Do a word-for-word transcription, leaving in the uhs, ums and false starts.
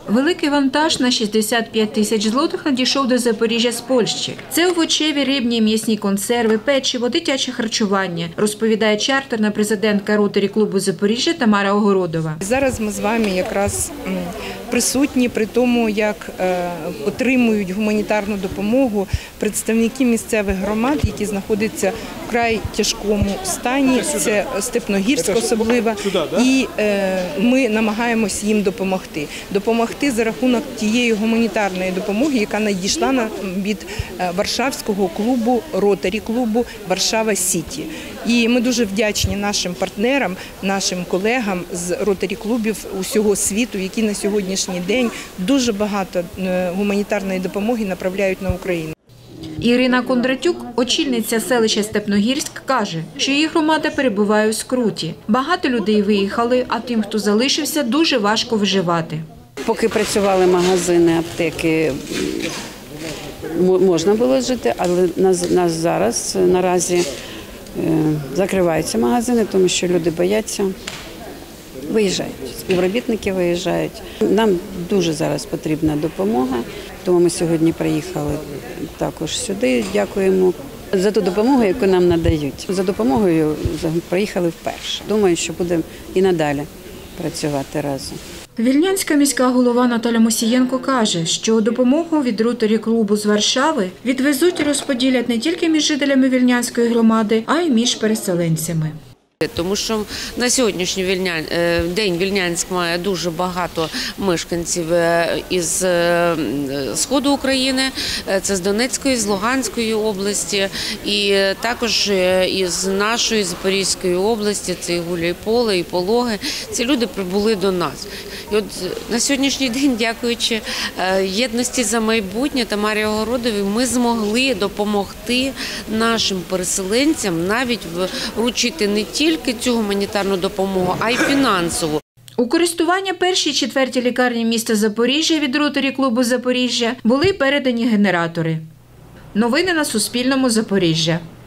Великий вантаж на шістдесят п'ять тисяч злотих надійшов до Запоріжжя з Польщі. Це овочеві, рибні і м'ясні консерви, печиво, дитяче харчування, розповідає чартерна президентка Ротарі клубу Запоріжжя Тамара Огородова. Зараз ми з вами якраз присутні при тому, як отримують гуманітарну допомогу представники місцевих громад, які знаходяться в край тяжкому стані, це Степногірськ особливо, і ми намагаємось їм допомогти. Допомогти за рахунок тієї гуманітарної допомоги, яка надійшла від Варшавського клубу, Ротарі клубу Варшава Сіті. І ми дуже вдячні нашим партнерам, нашим колегам з Ротарі клубів усього світу, які на сьогоднішній день дуже багато гуманітарної допомоги направляють на Україну. Ірина Кондратюк, очільниця селища Степногірськ, каже, що її громада перебуває у скруті. Багато людей виїхали, а тим, хто залишився, дуже важко виживати. Поки працювали магазини, аптеки, можна було жити, але нас зараз наразі закриваються магазини, тому що люди бояться, виїжджають, співробітники виїжджають. Нам дуже зараз потрібна допомога, тому ми сьогодні приїхали також сюди. Дякуємо за ту допомогу, яку нам надають. За допомогою приїхали вперше. Думаю, що будемо і надалі працювати разом. Вільнянська міська голова Наталя Мусієнко каже, що допомогу від Ротарі клубу з Варшави відвезуть і розподілять не тільки між жителями Вільнянської громади, а й між переселенцями. Тому що на сьогоднішній день Вільнянськ має дуже багато мешканців із сходу України, це з Донецької, з Луганської області і також із нашої Запорізької області, це і Гуляйполе, і Пологи. Ці люди прибули до нас. І от на сьогоднішній день, дякуючи єдності за майбутнє Тамарі Огородовій, ми змогли допомогти нашим переселенцям навіть вручити не тільки тільки цю гуманітарну допомогу, а й фінансову. У користування першій четвертій лікарні міста Запоріжжя від Ротарі клубу Запоріжжя були передані генератори. Новини на Суспільному. Запоріжжя.